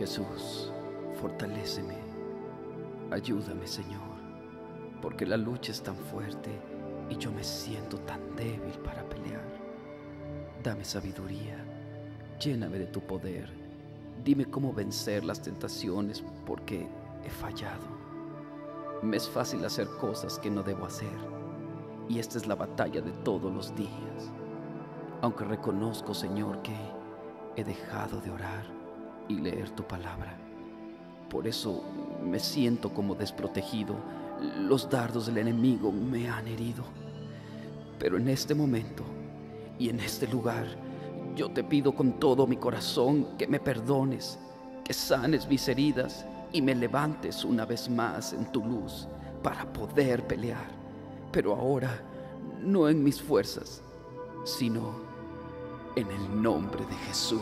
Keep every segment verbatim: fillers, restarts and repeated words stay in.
Jesús, fortaléceme. Ayúdame, Señor, porque la lucha es tan fuerte y yo me siento tan débil para pelear. Dame sabiduría, lléname de tu poder. Dime cómo vencer las tentaciones, porque he fallado. Me es fácil hacer cosas que no debo hacer, y esta es la batalla de todos los días. Aunque reconozco, Señor, que he dejado de orar y leer tu palabra. Por eso me siento como desprotegido. Los dardos del enemigo me han herido. Pero en este momento y en este lugar, yo te pido con todo mi corazón que me perdones, que sanes mis heridas y me levantes una vez más en tu luz para poder pelear. Pero ahora, no en mis fuerzas, sino en el nombre de Jesús.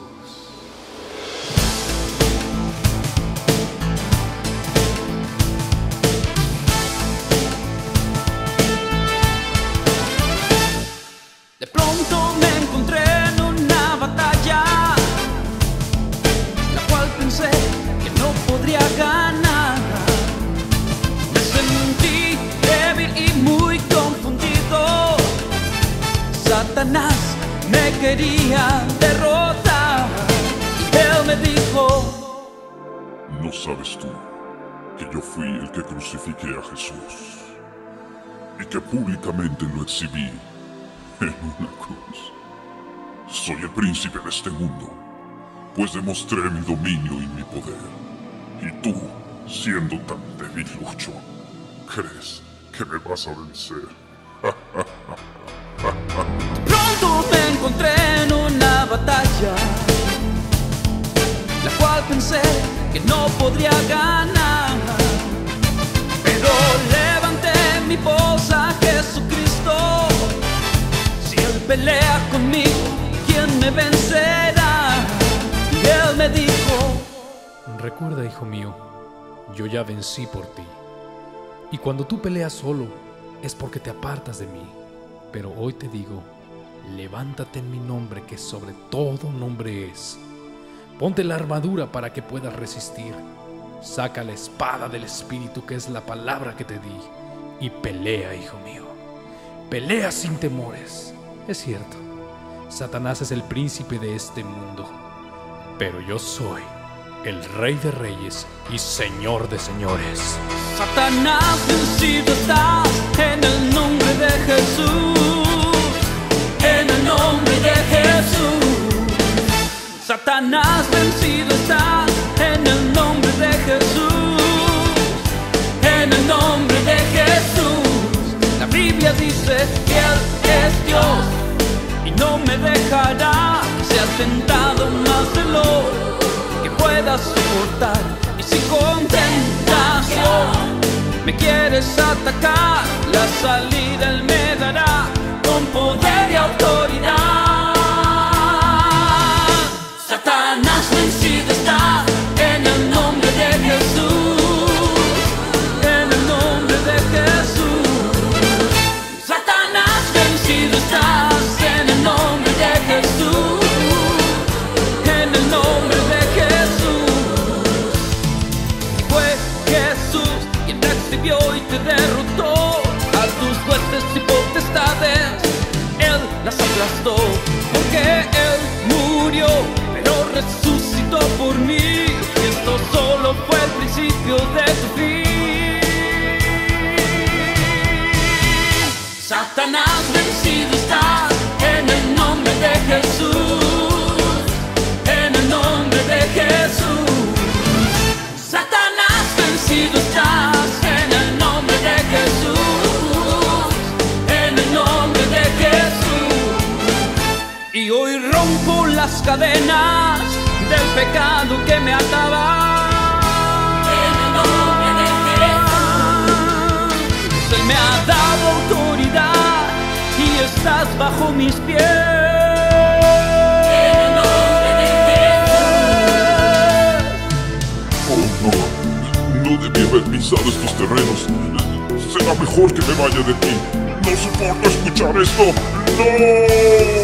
De pronto me encontré en una batalla, la cual pensé que no podría ganar. Me sentí débil y muy confundido. Satanás me quería derrotar y él me dijo: ¿no sabes tú que yo fui el que crucifiqué a Jesús y que públicamente lo exhibí en una cruz? Soy el príncipe de este mundo, pues demostré mi dominio y mi poder. Y tú, siendo tan debilucho, ¿crees que me vas a vencer? Pronto me encontré en una batalla, la cual pensé que no podría ganar. Pero levanté mi voz a Jesucristo. Si Él pelea conmigo, ¿quién me vencerá? Y Él me dijo: recuerda, hijo mío, yo ya vencí por ti. Y cuando tú peleas solo, es porque te apartas de mí. Pero hoy te digo, levántate en mi nombre, que sobre todo nombre es. Ponte la armadura para que puedas resistir. Saca la espada del Espíritu, que es la palabra que te di, y pelea, hijo mío. Pelea sin temores. Es cierto, Satanás es el príncipe de este mundo, pero yo soy el Rey de Reyes y Señor de Señores. Satanás, vencido estás en el nombre de Jesús, en el nombre de Jesús. Satanás, vencido estás en el nombre de Jesús, en el nombre de Jesús. La Biblia dice que Él es Dios y no me dejará. Se ha tentado más de lo que pueda soportar, y si con tentación me quieres atacar, la salida Él me dará con poder y autoridad. Satanás, vencido está en el nombre de Jesús, en el nombre de Jesús. Satanás, vencido estás en el nombre de Jesús, en el nombre de Jesús. Fue Jesús quien te exhibió y te derrotó. A tus jueces y potestades Él las aplastó, porque Él murió pero resucitó por mí, y esto solo fue el principio de tu fin. Satanás, vencido estás en el nombre de Jesús, en el nombre de Jesús. Satanás, vencido estás en el nombre de Jesús, en el nombre de Jesús. Y hoy rompo las cadenas del pecado que me ataba. En el nombre de Jesús. Él me ha dado autoridad y estás bajo mis pies. En el nombre de Jesús. Oh, no, no debí haber pisado estos terrenos. Será mejor que me vaya de ti. No soporto escuchar esto. ¡No!